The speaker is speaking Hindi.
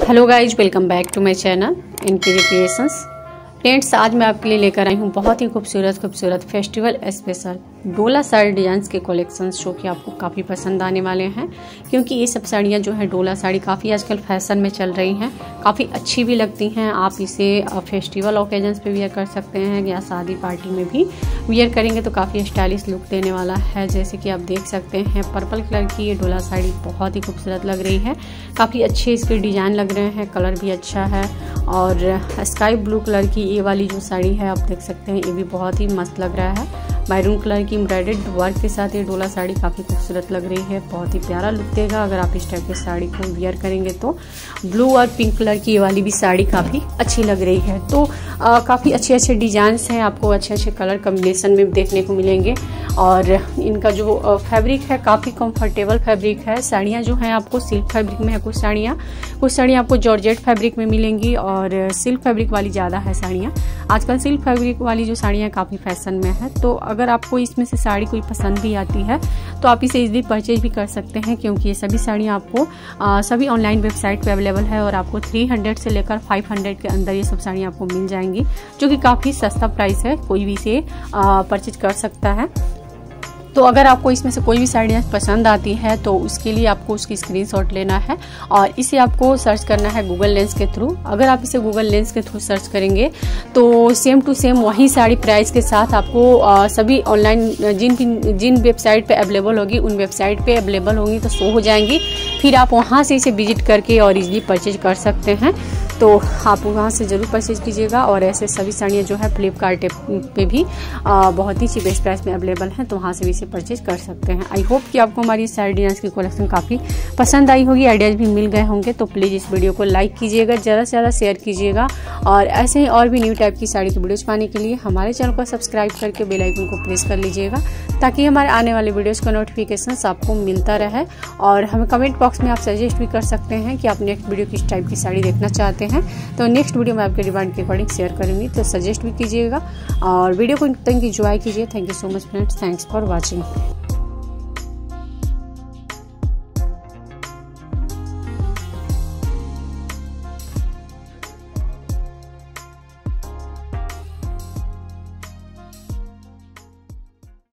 Hello guys, welcome back to my channel इनकी क्रिएशंस। फ्रेंड्स, आज मैं आपके लिए लेकर आई हूँ बहुत ही खूबसूरत फेस्टिवल स्पेशल डोला साड़ी डिजाइंस के कलेक्शंस, जो कि आपको काफ़ी पसंद आने वाले हैं, क्योंकि ये सब साड़ियाँ जो है डोला साड़ी काफ़ी आजकल फैशन में चल रही हैं, काफ़ी अच्छी भी लगती हैं। आप इसे फेस्टिवल ओकेजन्स पे वियर कर सकते हैं या शादी पार्टी में भी वियर करेंगे तो काफ़ी स्टाइलिश लुक देने वाला है। जैसे कि आप देख सकते हैं, पर्पल कलर की ये डोला साड़ी बहुत ही खूबसूरत लग रही है, काफ़ी अच्छे इसके डिज़ाइन लग रहे हैं, कलर भी अच्छा है। और स्काई ब्लू कलर की ये वाली जो साड़ी है आप देख सकते हैं, ये भी बहुत ही मस्त लग रहा है। मैरून कलर की एम्ब्रॉयडर्ड वर्क के साथ ये डोला साड़ी काफ़ी खूबसूरत लग रही है, बहुत ही प्यारा लुक देगा अगर आप इस टाइप की साड़ी को वियर करेंगे तो। ब्लू और पिंक कलर की ये वाली भी साड़ी काफ़ी अच्छी लग रही है। तो काफ़ी अच्छे डिजाइन्स हैं, आपको अच्छे कलर कॉम्बिनेशन में देखने को मिलेंगे। और इनका जो फैब्रिक है काफ़ी कंफर्टेबल फैब्रिक है। साड़ियाँ जो हैं आपको सिल्क फैब्रिक में है, कुछ साड़ियाँ आपको जॉर्जेट फैब्रिक में मिलेंगी और सिल्क फैब्रिक वाली ज़्यादा है साड़ियाँ। आजकल सिल्क फैब्रिक वाली जो साड़ियाँ काफ़ी फैशन में है, तो अगर आपको इसमें से साड़ी कोई पसंद भी आती है तो आप इसे इजीली परचेज भी कर सकते हैं, क्योंकि ये सभी साड़ियाँ आपको सभी ऑनलाइन वेबसाइट पे अवेलेबल है और आपको 300 से लेकर 500 के अंदर ये सब साड़ियाँ आपको मिल जाएंगी, जो कि काफ़ी सस्ता प्राइस है, कोई भी इसे परचेज कर सकता है। तो अगर आपको इसमें से कोई भी साड़ियाँ पसंद आती है तो उसके लिए आपको उसकी स्क्रीनशॉट लेना है और इसे आपको सर्च करना है गूगल लेंस के थ्रू। अगर आप इसे गूगल लेंस के थ्रू सर्च करेंगे तो सेम टू सेम वही साड़ी प्राइस के साथ आपको सभी ऑनलाइन जिन वेबसाइट पे अवेलेबल होगी उन वेबसाइट पे अवेलेबल होंगी तो शो हो जाएंगी। फिर आप वहाँ से इसे विजिट करके और इजीली परचेज कर सकते हैं, तो आप वहाँ से ज़रूर परचेज कीजिएगा। और ऐसे सभी साड़ियाँ जो है फ्लिपकार्ट पे भी बहुत ही चीपेस्ट प्राइस में अवेलेबल हैं, तो वहाँ से भी इसे परचेज कर सकते हैं। आई होप कि आपको हमारी साड़ी डिजाइन्स की कलेक्शन काफ़ी पसंद आई होगी, आइडियाज़ भी मिल गए होंगे। तो प्लीज़ इस वीडियो को लाइक कीजिएगा, ज़्यादा से ज़्यादा शेयर कीजिएगा और ऐसे ही और भी न्यू टाइप की साड़ी की वीडियोज़ पाने के लिए हमारे चैनल को सब्सक्राइब करके बेल आइकन को प्रेस कर लीजिएगा, ताकि हमारे आने वाले वीडियोज़ का नोटिफिकेशन आपको मिलता रहे। और हमें कमेंट बॉक्स में आप सजेस्ट भी कर सकते हैं कि आप नेक्स्ट वीडियो किस टाइप की साड़ी देखना चाहते हैं, तो नेक्स्ट वीडियो में आपके डिमांड के अकॉर्डिंग शेयर करूँगी, तो सजेस्ट भी कीजिएगा और वीडियो को इंजॉय कीजिए। Thank you so much friends, thanks for watching.